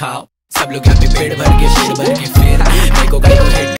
खाओ सब लोग यहाँ पे पेड़ भर के शेर भर के फिर मेरे को